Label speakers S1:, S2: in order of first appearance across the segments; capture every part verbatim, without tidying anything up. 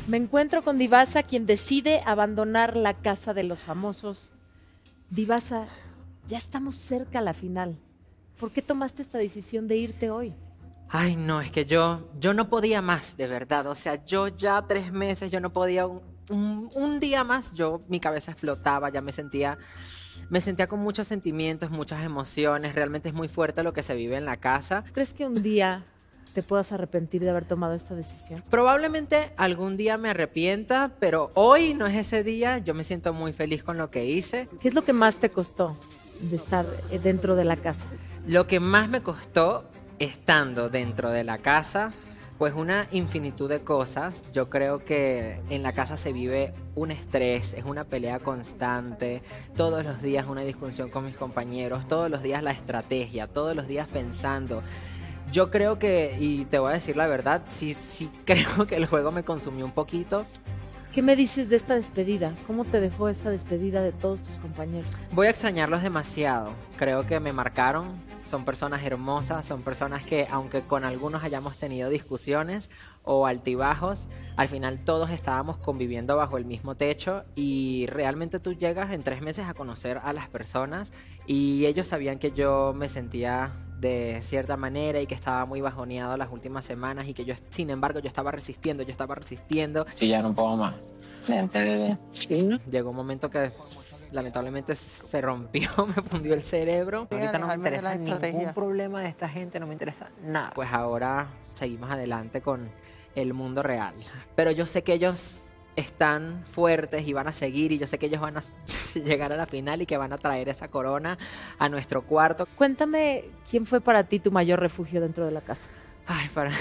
S1: Me encuentro con Divasa, quien decide abandonar la casa de los famosos. Divasa, ya estamos cerca a la final. ¿Por qué tomaste esta decisión de irte hoy?
S2: Ay, no, es que yo, yo no podía más, de verdad. O sea, yo ya tres meses, yo no podía un, un, un día más. Yo, mi cabeza explotaba, ya me sentía, me sentía con muchos sentimientos, muchas emociones. Realmente es muy fuerte lo que se vive en la casa.
S1: ¿Crees que un día te puedas arrepentir de haber tomado esta decisión?
S2: Probablemente algún día me arrepienta, pero hoy no es ese día. Yo me siento muy feliz con lo que hice.
S1: ¿Qué es lo que más te costó de estar dentro de la casa?
S2: Lo que más me costó estando dentro de la casa, pues una infinitud de cosas. Yo creo que en la casa se vive un estrés, es una pelea constante, todos los días una discusión con mis compañeros, todos los días la estrategia, todos los días pensando. Yo creo que, y te voy a decir la verdad, sí, sí creo que el juego me consumió un poquito.
S1: ¿Qué me dices de esta despedida? ¿Cómo te dejó esta despedida de todos tus compañeros?
S2: Voy a extrañarlos demasiado. Creo que me marcaron. Son personas hermosas, son personas que, aunque con algunos hayamos tenido discusiones o altibajos, al final todos estábamos conviviendo bajo el mismo techo y realmente tú llegas en tres meses a conocer a las personas y ellos sabían que yo me sentía de cierta manera y que estaba muy bajoneado las últimas semanas y que yo, sin embargo, yo estaba resistiendo, yo estaba resistiendo.
S3: Sí, ya no puedo más. Vente, bebé. ¿Sí, no?
S2: Llegó un momento que lamentablemente se rompió, me fundió el cerebro.
S3: Sí,
S2: Ahorita no me
S3: alejarme de
S2: interesa
S3: la
S2: ningún
S3: estrategia.
S2: problema de esta gente, no me interesa nada. Pues ahora seguimos adelante con el mundo real. Pero yo sé que ellos están fuertes y van a seguir y yo sé que ellos van a llegar a la final y que van a traer esa corona a nuestro cuarto.
S1: Cuéntame, ¿quién fue para ti tu mayor refugio dentro de la casa?
S2: Ay, para...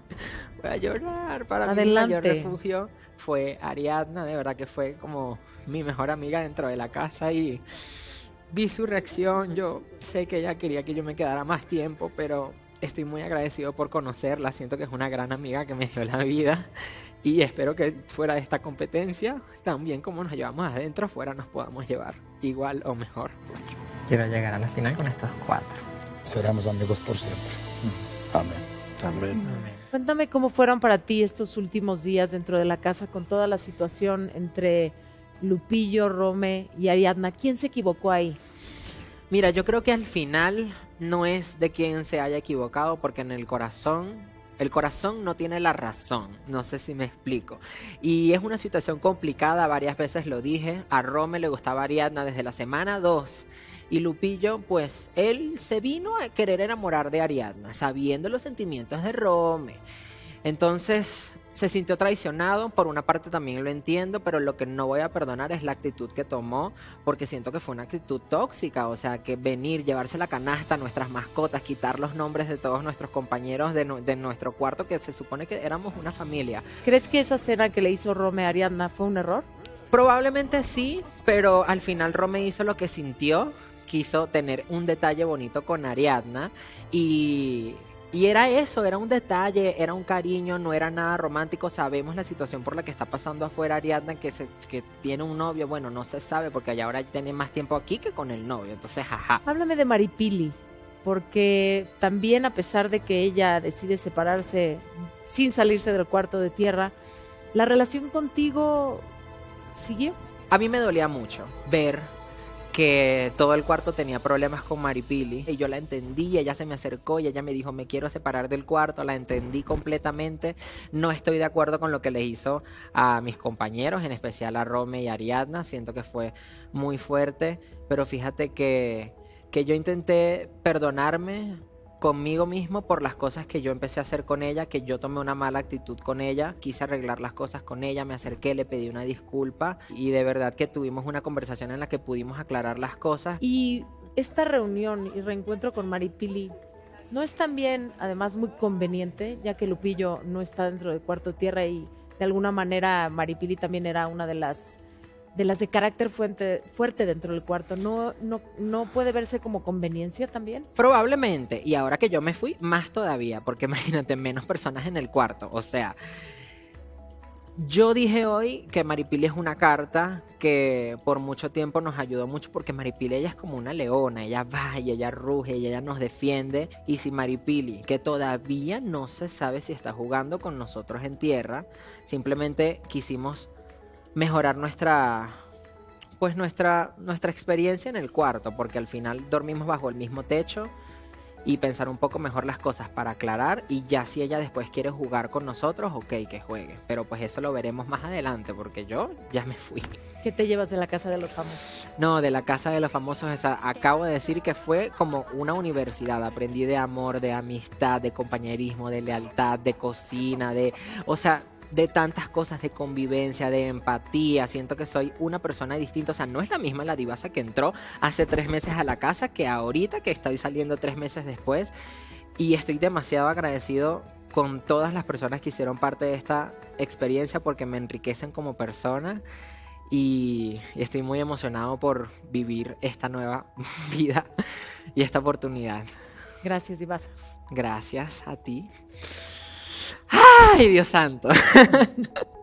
S2: voy a llorar. Para mí
S1: Adelante.
S2: mi mayor refugio fue Ariadna, de verdad que fue como mi mejor amiga dentro de la casa y vi su reacción. Yo sé que ella quería que yo me quedara más tiempo, pero estoy muy agradecido por conocerla. Siento que es una gran amiga que me dio la vida y espero que fuera de esta competencia, también como nos llevamos adentro, fuera nos podamos llevar igual o mejor. Quiero llegar a la final con estos cuatro.
S4: Seremos amigos por siempre. Amén.
S3: Amén.
S2: Amén.
S1: Cuéntame cómo fueron para ti estos últimos días dentro de la casa con toda la situación entre Lupillo, Rome y Ariadna. ¿Quién se equivocó ahí?
S2: Mira, yo creo que al final no es de quien se haya equivocado, porque en el corazón, el corazón no tiene la razón. No sé si me explico. Y es una situación complicada, varias veces lo dije. A Rome le gustaba Ariadna desde la semana dos. Y Lupillo, pues, él se vino a querer enamorar de Ariadna, sabiendo los sentimientos de Rome. Entonces, se sintió traicionado, por una parte también lo entiendo, pero lo que no voy a perdonar es la actitud que tomó, porque siento que fue una actitud tóxica, o sea, que venir, llevarse la canasta a nuestras mascotas, quitar los nombres de todos nuestros compañeros de, no, de nuestro cuarto, que se supone que éramos una familia.
S1: ¿Crees que esa cena que le hizo Rome a Ariadna fue un error?
S2: Probablemente sí, pero al final Rome hizo lo que sintió, quiso tener un detalle bonito con Ariadna y... Y era eso, era un detalle, era un cariño, no era nada romántico. Sabemos la situación por la que está pasando afuera Ariadna, que, se, que tiene un novio. Bueno, no se sabe porque ella ahora tiene más tiempo aquí que con el novio. Entonces, jaja.
S1: Háblame de Maripili, porque también a pesar de que ella decide separarse sin salirse del cuarto de tierra, ¿la relación contigo siguió?
S2: A mí me dolía mucho ver que todo el cuarto tenía problemas con Maripili y yo la entendí, ella se me acercó y ella me dijo me quiero separar del cuarto, la entendí completamente, no estoy de acuerdo con lo que le hizo a mis compañeros, en especial a Rome y Ariadna, siento que fue muy fuerte, pero fíjate que, que yo intenté perdonarme conmigo mismo por las cosas que yo empecé a hacer con ella, que yo tomé una mala actitud con ella, quise arreglar las cosas con ella, me acerqué, le pedí una disculpa y de verdad que tuvimos una conversación en la que pudimos aclarar las cosas.
S1: Y esta reunión y reencuentro con Maripili no es también, además, muy conveniente, ya que Lupillo no está dentro del cuarto de tierra y de alguna manera Maripili también era una de las de las de carácter fuerte, fuerte dentro del cuarto. ¿No, no, ¿No puede verse como conveniencia también?
S2: Probablemente, y ahora que yo me fui, más todavía, porque imagínate, menos personas en el cuarto, o sea, Yo dije hoy que Maripili es una carta que por mucho tiempo nos ayudó mucho porque Maripili ella es como una leona, ella va y ella ruge y ella nos defiende. Y si Maripili, que todavía no se sabe si está jugando con nosotros en tierra, simplemente quisimos mejorar nuestra, pues nuestra, nuestra experiencia en el cuarto, porque al final dormimos bajo el mismo techo y pensar un poco mejor las cosas para aclarar, y ya si ella después quiere jugar con nosotros, ok, que juegue, pero pues eso lo veremos más adelante porque yo ya me fui.
S1: ¿Qué te llevas de la casa de los famosos?
S2: No, de la casa de los famosos esa, acabo de decir que fue como una universidad, aprendí de amor, de amistad, de compañerismo, de lealtad, de cocina, de, o sea, de tantas cosas, de convivencia, de empatía. Siento que soy una persona distinta. O sea, no es la misma la divasa que entró hace tres meses a la casa que ahorita que estoy saliendo tres meses después. Y estoy demasiado agradecido con todas las personas que hicieron parte de esta experiencia porque me enriquecen como persona. Y estoy muy emocionado por vivir esta nueva vida y esta oportunidad.
S1: Gracias, divasa.
S2: Gracias a ti. ¡Ay, Dios santo!